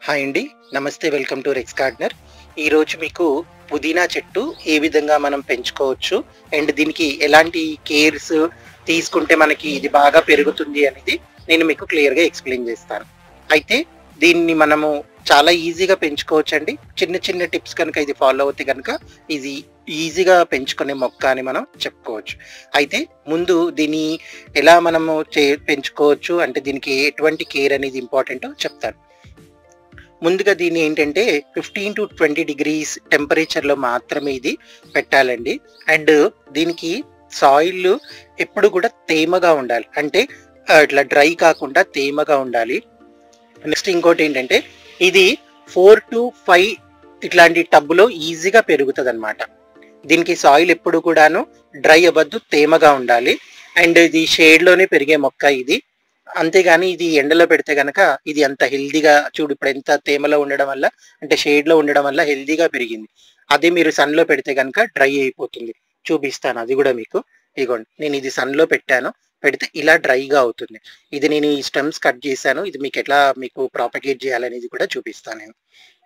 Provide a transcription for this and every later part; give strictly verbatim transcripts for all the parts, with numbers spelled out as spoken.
Hi అండి, నమస్తే. Welcome to Rex gardener. ఈరోజు మీకు పుదీనా చెట్టు ఏ విధంగా మనం పెంచుకోవచ్చు అండ్ దీనికి ఎలాంటి కేర్స్ తీసుకుంటే మనకి ఇది బాగా పెరుగుతుంది అనేది నేను మీకు క్లియర్గా ఎక్స్ప్లెయిన్ చేస్తాను. అయితే దీన్ని మనము చాలా ఈజీగా పెంచుకోవచ్చు అండి. చిన్న చిన్న టిప్స్ కనుక ఇది ఫాలో అవుతే కనుక ఇది ఈజీగా పెంచుకునే మొక్క అని మనం చెప్పుకోవచ్చు. అయితే ముందు దీన్ని ఎలా మనము చే పెంచుకోవచ్చు అంటే దీనికి ఎటువంటి కేర్ అనేది ఇంపార్టెంటో చెప్తాను. ముందుగా దీన్ని ఏంటంటే ఫిఫ్టీన్ టు ట్వంటీ డిగ్రీస్ టెంపరేచర్లో మాత్రమే ఇది పెట్టాలండి. అండ్ దీనికి సాయిల్ ఎప్పుడు కూడా తేమగా ఉండాలి, అంటే ఇట్లా డ్రై కాకుండా తేమగా ఉండాలి. నెక్స్ట్ ఇంకోటి ఏంటంటే ఇది ఫోర్ టు ఫైవ్ ఇట్లాంటి టబ్బులో ఈజీగా పెరుగుతుంది అనమాట. దీనికి సాయిల్ ఎప్పుడు కూడాను డ్రై అవ్వద్దు, తేమగా ఉండాలి. అండ్ ఇది షేడ్లోనే పెరిగే మొక్క ఇది. అంతేగాని ఇది ఎండలో పెడితే కనుక ఇది అంత హెల్దీగా, చూడు ఇప్పుడు ఎంత తేమలో ఉండడం వల్ల అంటే షేడ్లో ఉండడం వల్ల హెల్దీగా పెరిగింది. అదే మీరు సన్లో పెడితే కనుక డ్రై అయిపోతుంది. చూపిస్తాను అది కూడా మీకు. ఇదిగోండి, నేను ఇది సన్లో పెట్టాను, పెడితే ఇలా డ్రైగా అవుతుంది. ఇది నేను ఈ స్టెమ్స్ కట్ చేశాను. ఇది మీకు ఎట్లా మీకు ప్రాపగేట్ చేయాలనేది కూడా చూపిస్తాను నేను.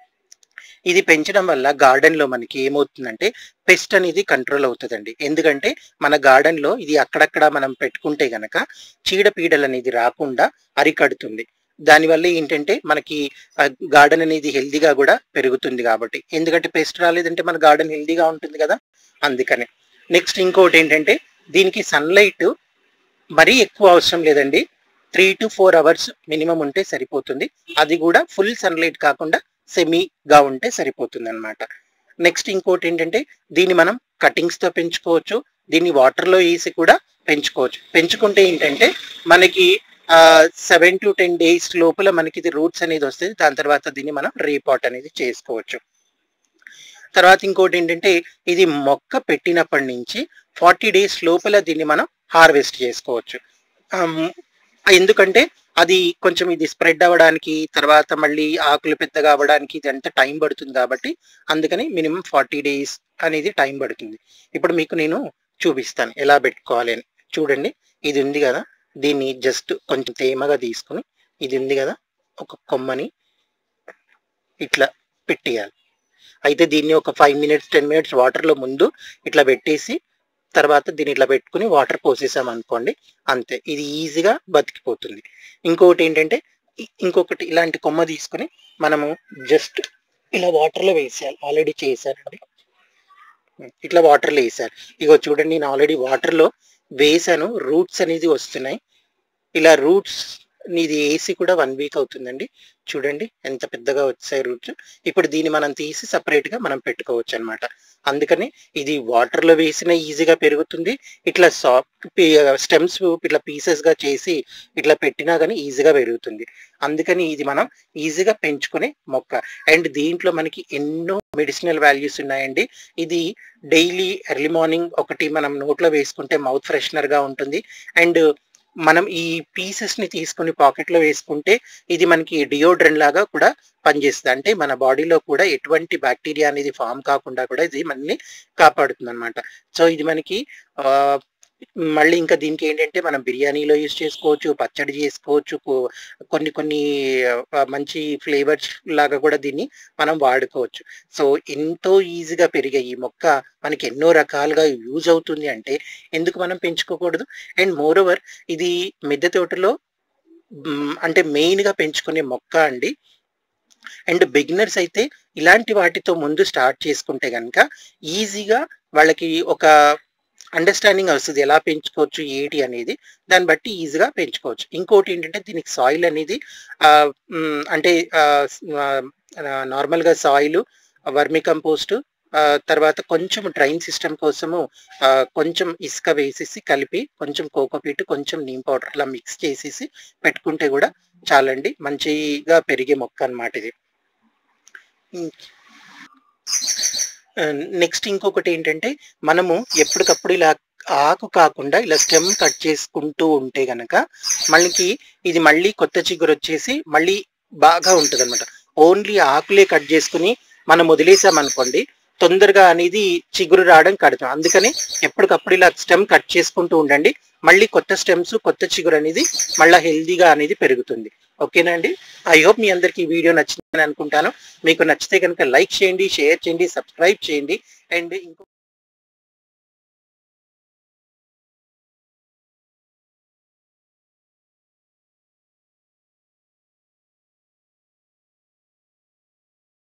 ఇది పెంచడం వల్ల గార్డెన్లో మనకి ఏమవుతుందంటే పెస్ట్ అనేది కంట్రోల్ అవుతుందండి. ఎందుకంటే మన గార్డెన్లో ఇది అక్కడక్కడ మనం పెట్టుకుంటే గనక చీడపీడలు అనేది రాకుండా అరికడుతుంది. దానివల్ల ఏంటంటే మనకి గార్డెన్ అనేది హెల్దీగా కూడా పెరుగుతుంది. కాబట్టి ఎందుకంటే పెస్ట్ రాలేదంటే మన గార్డెన్ హెల్దీగా ఉంటుంది కదా, అందుకని. నెక్స్ట్ ఇంకోటి ఏంటంటే దీనికి సన్లైట్ మరీ ఎక్కువ అవసరం లేదండి. Three to four hours minimum ఉంటే సరిపోతుంది. అది కూడా ఫుల్ సన్లైట్ కాకుండా సెమీగా ఉంటే సరిపోతుంది అనమాట. నెక్స్ట్ ఇంకోటి ఏంటంటే దీన్ని మనం కటింగ్స్తో పెంచుకోవచ్చు, దీన్ని వాటర్లో వేసి కూడా పెంచుకోవచ్చు. పెంచుకుంటే ఏంటంటే మనకి సెవెన్ టు టెన్ డేస్ లోపల మనకి ఇది రూట్స్ అనేది వస్తుంది. దాని తర్వాత దీన్ని మనం రీపాట్ అనేది చేసుకోవచ్చు. తర్వాత ఇంకోటి ఏంటంటే ఇది మొక్క పెట్టినప్పటి నుంచి ఫార్టీ డేస్ లోపల దీన్ని మనం హార్వెస్ట్ చేసుకోవచ్చు. ఎందుకంటే అది కొంచెం ఇది స్ప్రెడ్ అవ్వడానికి, తర్వాత మళ్ళీ ఆకులు పెద్దగా అవ్వడానికి ఇది అంత టైం పడుతుంది. కాబట్టి అందుకని మినిమం ఫార్టీ డేస్ అనేది టైం పడుతుంది. ఇప్పుడు మీకు నేను చూపిస్తాను ఎలా పెట్టుకోవాలి అని. చూడండి, ఇది ఉంది కదా, దీన్ని జస్ట్ కొంచెం తేమగా తీసుకుని, ఇది ఉంది కదా ఒక కొమ్మని ఇట్లా పెట్టేయాలి. అయితే దీన్ని ఒక ఫైవ్ మినిట్స్ టెన్ మినిట్స్ వాటర్లో ముందు ఇట్లా పెట్టేసి తర్వాత దీన్ని ఇట్లా పెట్టుకుని వాటర్ పోసేసాం అనుకోండి, అంతే, ఇది ఈజీగా బతికిపోతుంది. ఇంకొకటి ఏంటంటే ఇంకొకటి ఇలాంటి కొమ్మ తీసుకుని మనము జస్ట్ ఇలా వాటర్లో వేసేయాలి. ఆల్రెడీ చేశానండి, ఇట్లా వాటర్లో వేసాను. ఇగో చూడండి, నేను ఆల్రెడీ వాటర్లో వేసాను, రూట్స్ అనేది వస్తున్నాయి. ఇలా రూట్స్ ఇది వేసి కూడా వన్ వీక్ అవుతుందండి. చూడండి ఎంత పెద్దగా వచ్చాయి రూట్స్. ఇప్పుడు దీన్ని మనం తీసి సపరేట్గా మనం పెట్టుకోవచ్చు అనమాట. అందుకని ఇది వాటర్లో వేసిన ఈజీగా పెరుగుతుంది. ఇట్లా సాఫ్ట్ స్టెమ్స్ ఇట్లా పీసెస్గా చేసి ఇట్లా పెట్టినా కానీ ఈజీగా పెరుగుతుంది. అందుకని ఇది మనం ఈజీగా పెంచుకునే మొక్క. అండ్ దీంట్లో మనకి ఎన్నో మెడిసినల్ వాల్యూస్ ఉన్నాయండి. ఇది డైలీ ఎర్లీ మార్నింగ్ ఒకటి మనం నోట్లో వేసుకుంటే మౌత్ ఫ్రెషనర్గా ఉంటుంది. అండ్ మనం ఈ పీసెస్ని తీసుకుని పాకెట్లో వేసుకుంటే ఇది మనకి డియోడ్రెంట్ లాగా కూడా పనిచేస్తుంది. అంటే మన బాడీలో కూడా ఎటువంటి బ్యాక్టీరియా అనేది ఫామ్ కాకుండా కూడా ఇది మనల్ని కాపాడుతుంది అనమాట. సో ఇది మనకి మళ్ళీ ఇంకా దీనికి ఏంటంటే మనం బిర్యానీలో యూజ్ చేసుకోవచ్చు, పచ్చడి చేసుకోవచ్చు, కొన్ని కొన్ని మంచి ఫ్లేవర్స్ లాగా కూడా దీన్ని మనం వాడుకోవచ్చు. సో ఎంతో ఈజీగా పెరిగే ఈ మొక్క మనకి ఎన్నో రకాలుగా యూజ్ అవుతుంది. అంటే ఎందుకు మనం పెంచుకోకూడదు? అండ్ మోర్ ఓవర్ ఇది మిద్దె తోటలో అంటే మెయిన్గా పెంచుకునే మొక్క అండి. అండ్ బిగినర్స్ అయితే ఇలాంటి వాటితో ముందు స్టార్ట్ చేసుకుంటే కనుక ఈజీగా వాళ్ళకి ఒక అండర్స్టాండింగ్ వస్తుంది, ఎలా పెంచుకోవచ్చు ఏంటి అనేది. దాన్ని బట్టి ఈజీగా పెంచుకోవచ్చు. ఇంకోటి ఏంటంటే దీనికి సాయిల్ అనేది అంటే నార్మల్గా సాయిల్, వర్మి కంపోస్ట్, తర్వాత కొంచెం డ్రైన్ సిస్టమ్ కోసము కొంచెం ఇసుక వేసేసి కలిపి కొంచెం కోకోపీట్, కొంచెం నీమ్ పౌడర్ అలా మిక్స్ చేసేసి పెట్టుకుంటే కూడా చాలండి, మంచిగా పెరిగే మొక్క అన్నమాట ఇది. నెక్స్ట్ ఇంకొకటి ఏంటంటే మనము ఎప్పటికప్పుడు ఇలా ఆకు కాకుండా ఇలా స్టెమ్ కట్ చేసుకుంటూ ఉంటే గనక మనకి ఇది మళ్ళీ కొత్త చిగురు వచ్చేసి మళ్ళీ బాగా ఉంటుంది అనమాట. ఓన్లీ ఆకులే కట్ చేసుకుని మనం వదిలేసామనుకోండి తొందరగా అనేది చిగురు రావడం కడతాం. అందుకని ఎప్పటికప్పుడు ఇలా స్టెమ్ కట్ చేసుకుంటూ ఉండండి, మళ్ళీ కొత్త స్టెమ్స్ కొత్త చిగురు అనేది మళ్ళీ హెల్దీగా అనేది పెరుగుతుంది. ఓకేనా అండి? ఐ హోప్ మీ అందరికి ఈ వీడియో నచ్చిందని అనుకుంటాను. మీకు నచ్చితే కనుక లైక్ చేయండి, షేర్ చేయండి, సబ్స్క్రైబ్ చేయండి. అండ్ ఇంకో